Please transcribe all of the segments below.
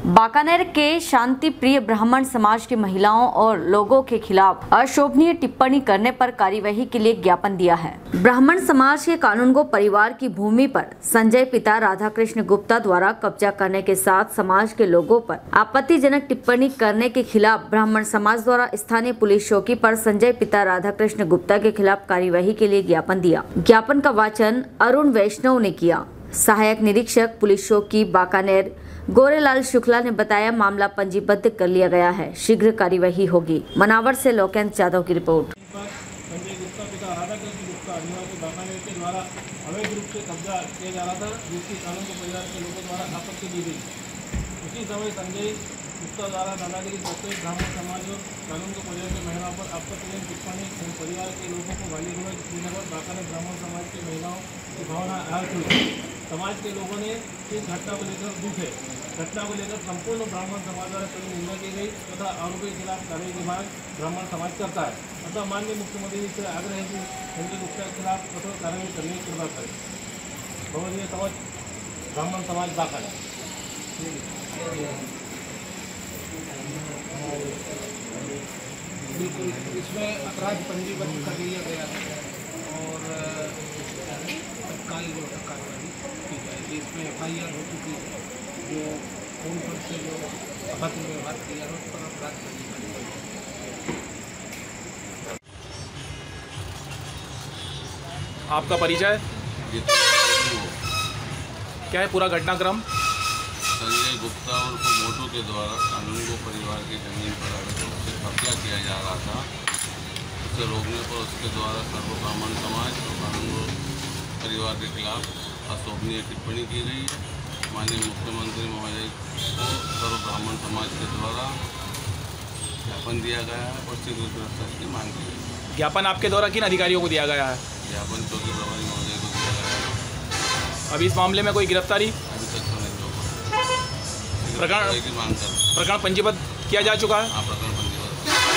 बाकानेर के शांति प्रिय ब्राह्मण समाज की महिलाओं और लोगों के खिलाफ अशोभनीय टिप्पणी करने पर कार्यवाही के लिए ज्ञापन दिया है। ब्राह्मण समाज के कानूनगो परिवार की भूमि पर संजय पिता राधाकृष्ण गुप्ता द्वारा कब्जा करने के साथ समाज के लोगों पर आपत्तिजनक टिप्पणी करने के खिलाफ ब्राह्मण समाज द्वारा स्थानीय पुलिस चौकी पर संजय पिता राधाकृष्ण गुप्ता के खिलाफ कार्यवाही के लिए ज्ञापन दिया। ज्ञापन का वाचन अरुण वैष्णव ने किया। सहायक निरीक्षक पुलिस चौकी बाकानेर गोरेलाल शुक्ला ने बताया, मामला पंजीबद्ध कर लिया गया है, शीघ्र कार्यवाही होगी। मनावर से लोकेंद्र यादव की रिपोर्ट। संजय गुप्ता पिता राधाकृष्ण गुप्ता निवासी बाकानेर के द्वारा अवैध रूप से कब्जा किया जा रहा था, जिसकी कानून को परिवार के लोगों द्वारा आपत्ति दी गई। उसी समय संजय गुप्ता द्वारा दादागिरी करते ब्राह्मण समाज और कानून को परिवार की महिलाओं पर आपत्तिजनक टिप्पणी परिवार के लोगों को गाली गलौज देने पर बाकानेर ब्राह्मण समाज की महिलाओं की भावना आहत हुई। समाज के लोगों ने इस घटना को लेकर दुख है। घटना को लेकर संपूर्ण ब्राह्मण समाज द्वारा कड़ी निंदा की गई तथा आरोपी के खिलाफ कार्रवाई की मांग ब्राह्मण समाज करता है। अतः माननीय मुख्यमंत्री से आग्रह है कि संजय गुप्ता के खिलाफ कठोर कार्रवाई करने की कृपा करें। भगवतीय समझ ब्राह्मण समाज बाकानेर। बिल्कुल, इसमें अपराध पंजीबद्ध कर लिया गया है और तत्काल कार्रवाई की जाएगी। इसमें FIR हो चुकी है। जो फोन पर से जो अभद्र व्यवहार किया है उस पर अपराध पंजीबद्ध कर लिया। आपका परिचय क्या है? पूरा घटनाक्रम। संजय गुप्ता और मोटू के द्वारा कानून को परिवार की जमीन पर अवैध रूप से कब्जा किया जा रहा था। उसे रोकने पर उसके द्वारा सर्व ब्राह्मण समाज और कानून को परिवार के खिलाफ अशोभनीय टिप्पणी की गई है। माननीय मुख्यमंत्री महोदय को सर्व ब्राह्मण समाज के द्वारा ज्ञापन दिया गया है और शीघ्र गिरफ्तारी की मांग की गई है। ज्ञापन आपके द्वारा किन अधिकारियों को दिया गया है? ज्ञापन चौकी प्रभारी महोदय को दिया गया है। अभी इस मामले में कोई गिरफ्तारी अभी तक तो नहीं हो प्रकरण की मांग कर प्रकरण पंजीबद्ध किया जा चुका है। प्रकरण पंजीबद्ध।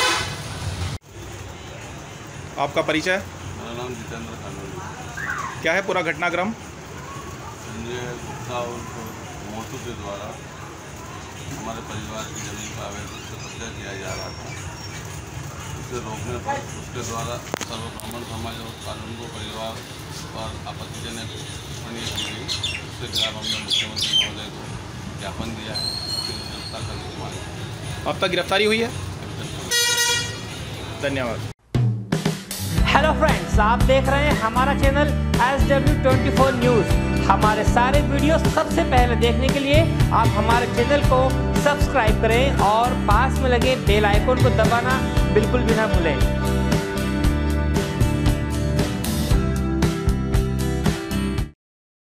आपका परिचय? मेरा नाम जितेंद्र कानूनी। क्या है पूरा घटनाक्रम? संजय गुप्ता और मोटू के द्वारा हमारे परिवार की जमीन पर अवैध रूप से कब्जा किया जा रहा था। उसे रोकने पर उसके द्वारा सर्व ब्राह्मण समाज और कानून को परिवार पर आपत्तिजनक टिप्पणी की गई। उसके खिलाफ हमने मुख्यमंत्री महोदय को ज्ञापन दिया है, फिर गिरफ्तार करने की मांग की। अब तक गिरफ्तारी हुई है? धन्यवाद। हेलो फ्रेंड्स, आप देख रहे हैं हमारा चैनल SW24 न्यूज़। हमारे सारे वीडियो सबसे पहले देखने के लिए आप हमारे चैनल को सब्सक्राइब करें और पास में लगे बेल आइकन को दबाना बिल्कुल भी ना भूलें।